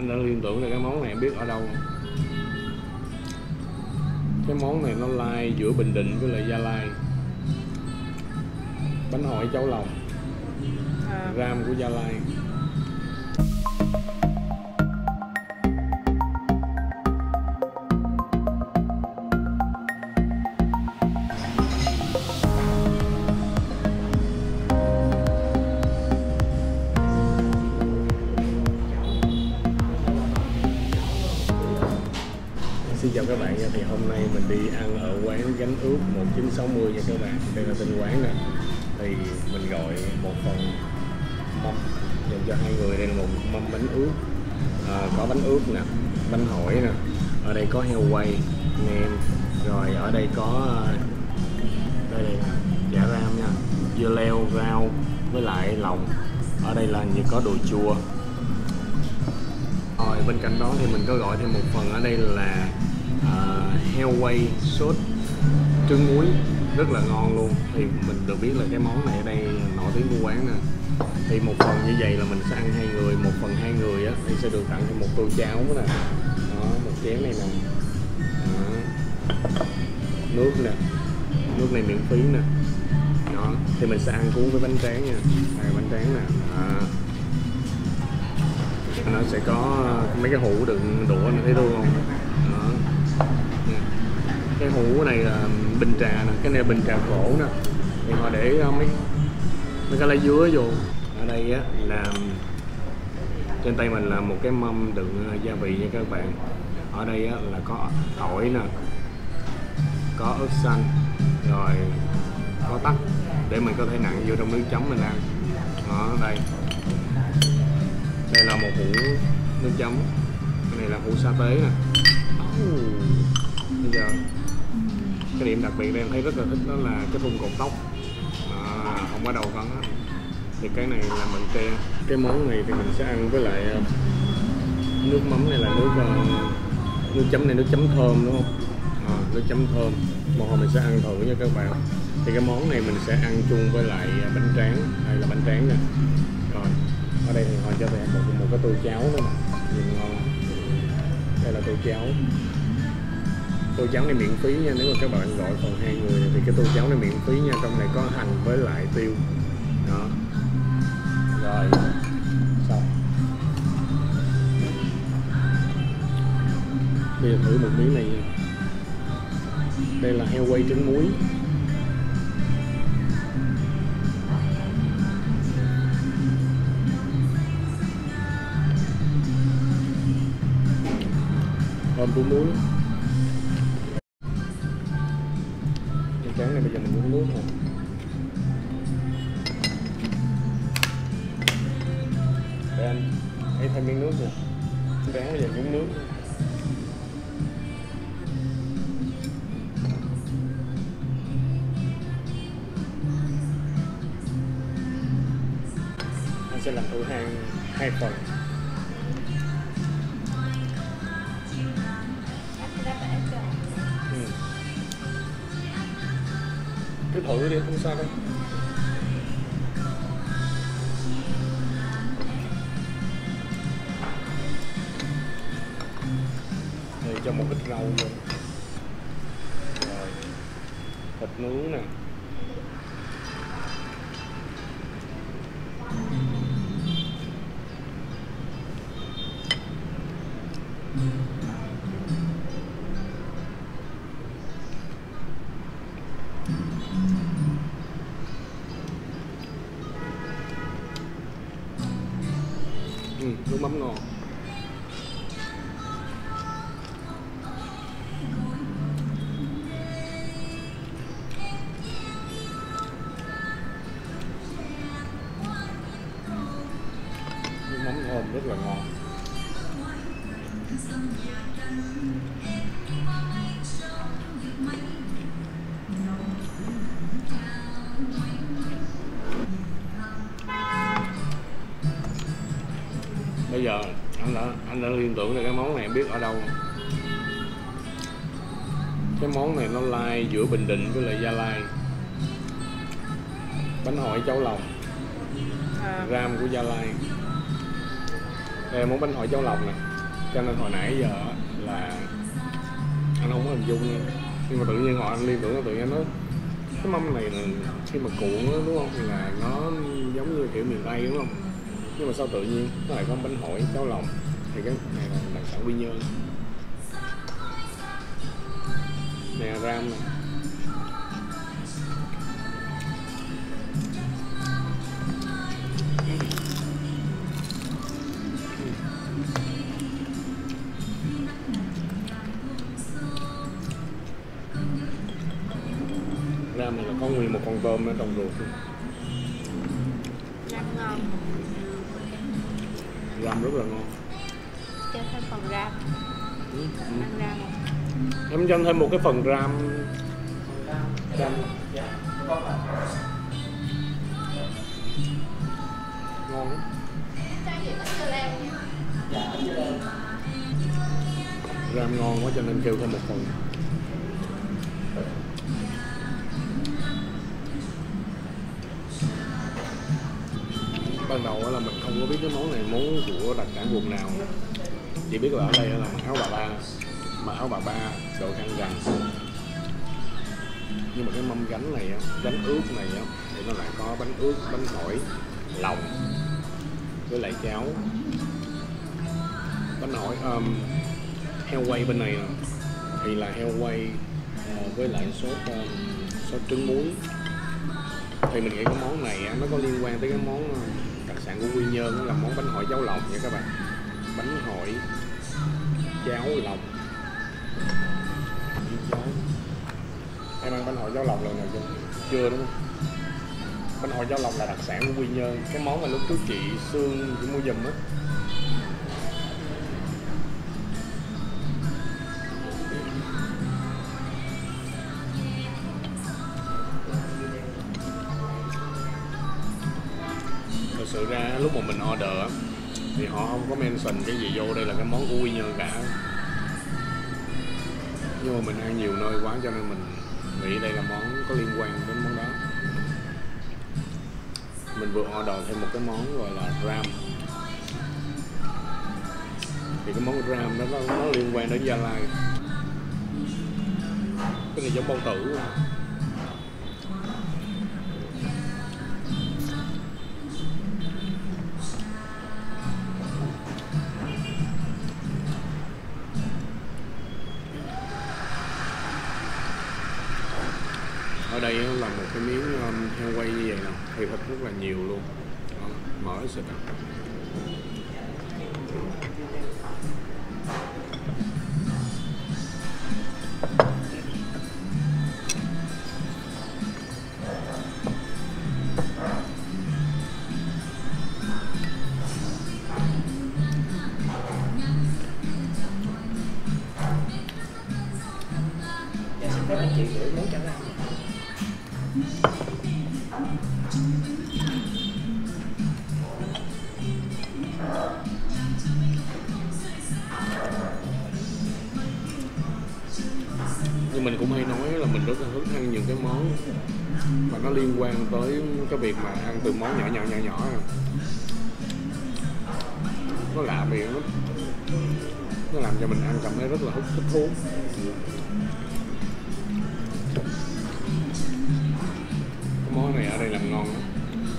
anh đã liên tưởng là cái món này em biết ở đâu. Cái món này nó lai giữa Bình Định với lại Gia Lai. Bánh hỏi cháo lòng ram của Gia Lai. Xin chào các bạn nha, thì hôm nay mình đi ăn ở quán Gánh Ướt 1960 nha các bạn. Đây là tên quán nè. Thì mình gọi một phần mâm dành cho hai người. Đây là một mâm bánh ướt, có bánh ướt nè, bánh hỏi nè, ở đây có heo quay, nem, rồi ở đây có đây nè, chả ram nha, dưa leo, rau với lại lòng. Ở đây là như có đồ chua. Rồi bên cạnh đó thì mình có gọi thêm một phần ở đây là heo quay sốt trứng muối, rất là ngon luôn. Thì mình được biết là cái món này ở đây nổi tiếng của quán nè. Thì một phần như vậy là mình sẽ ăn hai người, một phần hai người á thì sẽ được tặng thêm một tô cháo nè. Đó, một chén này nè. Đó. Nước nè, nước này miễn phí nè. Đó, thì mình sẽ ăn cuốn với bánh tráng nha. Đây, bánh tráng nè. Đó. Nó sẽ có mấy cái hũ đựng đũa này, thấy luôn không? Đó. Cái hũ này là bình trà nè, cái này là bình trà cổ nè. Thì họ để mấy cái lá dứa vô. Ở đây á là trên tay mình là một cái mâm đựng gia vị nha các bạn. Ở đây á là có tỏi nè, có ớt xanh, rồi có tắc để mình có thể nặn vô trong nước chấm mình ăn. Đó, đây. Đây là một hũ nước chấm, cái này là hũ sa tế nè. Bây giờ cái điểm đặc biệt đây em thấy rất là thích đó là cái thun cột tóc, không có đầu con hết. Thì cái này là mình kê. Cái món này thì mình sẽ ăn với lại nước mắm này là nước chấm này, nước chấm thơm đúng không? Nước chấm thơm. Một hồi mình sẽ ăn thử nha các bạn. Thì cái món này mình sẽ ăn chung với lại bánh tráng. Đây là bánh tráng nè. Rồi ở đây thì họ cho em một cái tô cháo nữa nè, nhìn ngon. Đây là tô cháo. Tô cháo này miễn phí nha, nếu mà các bạn gọi phần hai người thì cái tô cháo này miễn phí nha. Trong này có hành với lại tiêu. Đó. Rồi xong. Bây giờ thử một miếng này nha. Đây là heo quay trứng muối. Thơm của muối. Cái tráng này bây giờ mình uống nước nè. Để anh hãy thêm miếng nước nè. Tráng bây giờ uống nước. Anh sẽ làm thử hai phần. Cứ thử đi, không sao đâu. Đây cho một ít rau vô. Rồi thịt nướng nè. Nước mắm ngon. Nước mắm thơm rất là ngon. Bây giờ anh đã liên tưởng là cái món này em biết ở đâu. Cái món này nó lai giữa Bình Định với lại Gia Lai. Bánh hỏi cháo lòng ram của Gia Lai. Đây là món bánh hỏi cháo lòng nè. Cho nên hồi nãy giờ là anh không có hình dung nha. Nhưng mà tự nhiên họ anh liên tưởng là tự nhiên nó cái mâm này là khi mà cuộn đó, đúng không, thì là nó giống như kiểu miền Tây đúng không, nhưng mà sao tự nhiên nó lại có bánh hỏi cháo lòng, thì cái này là đặc sản Quy Nhơn nè, ram nè. Ram này là có nguyên một con tôm ở trong ruột. Ram ngon. Ram rất là ngon. Cho thêm phần ram. Ăn ram không? Em cho thêm một cái phần ram. Ram. Ngon lắm. Ram ngon quá cho nên kêu thêm một phần. Ban đầu là mình không có biết cái món này món của đặc sản vùng nào, chỉ biết là ở đây là mặc áo bà ba đồ khăn rằn. Nhưng mà cái mâm gánh này gánh ướt này thì nó lại có bánh ướt, bánh hỏi, lòng với lại cháo. Bánh hỏi heo quay bên này thì là heo quay với lại sốt trứng muối. Thì mình nghĩ cái món này nó có liên quan tới cái món đặc sản của Quy Nhơn, đó là món bánh hỏi cháo lòng nha các bạn. Bánh hỏi cháo lòng. Em ăn bánh hỏi cháo lòng lần nào chưa? Chưa đúng không? Bánh hỏi cháo lòng là đặc sản của Quy Nhơn, cái món mà lúc trước chị Sương chị mua giùm á. Thật sự ra lúc mà mình order thì họ không có mention cái gì vô đây là cái món của Quy Nhơn cả, nhưng mà mình ăn nhiều nơi quá cho nên mình nghĩ đây là món có liên quan đến món đó. Mình vừa order thêm một cái món gọi là ram, thì cái món ram đó nó liên quan đến Gia Lai. Cái này giống bao tử mà. Ở đây là một cái miếng heo quay như vậy nè, thì thịt rất là nhiều luôn. Đó, mỡ xịt à. Các anh chị gửi món chẳng ăn. Nhưng mình cũng hay nói là mình rất là thích ăn những cái món mà nó liên quan tới cái việc mà ăn từ món nhỏ. Nó lạ miệng lắm, nó làm cho mình ăn cảm thấy rất là thích thú. Cái món này ở đây làm ngon lắm.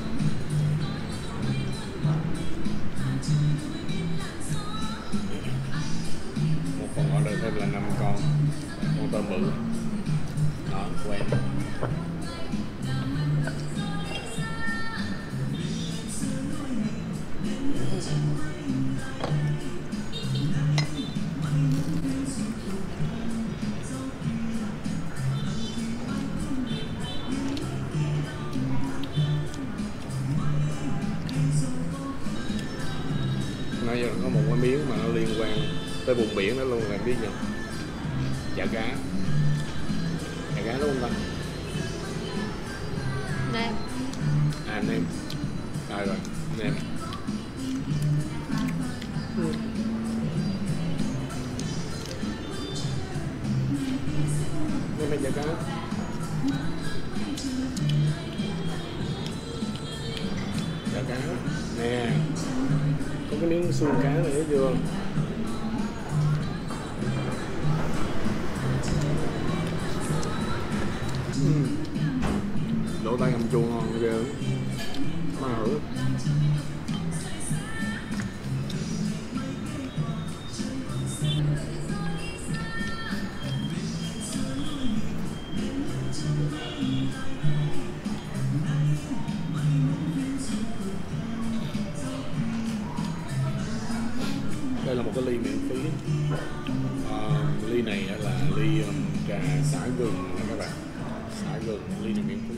Một phần order thêm là 5 con tôm bự đó, quen. Nãy giờ có một cái miếng mà nó liên quan tới vùng biển đó luôn, là em biết nhỉ? Chả cá. Chả cá đúng không ta? Nem. À, nem. Rồi rồi, nem. Nem hay chả cá? Chả cá nè, có cái miếng xương cá này thấy chưa? chua ngon ghê lắm. Mà thử. Đây là một cái ly miễn phí. Ly này là ly trà xả gừng nha các bạn. Xả gừng, ly này miễn phí.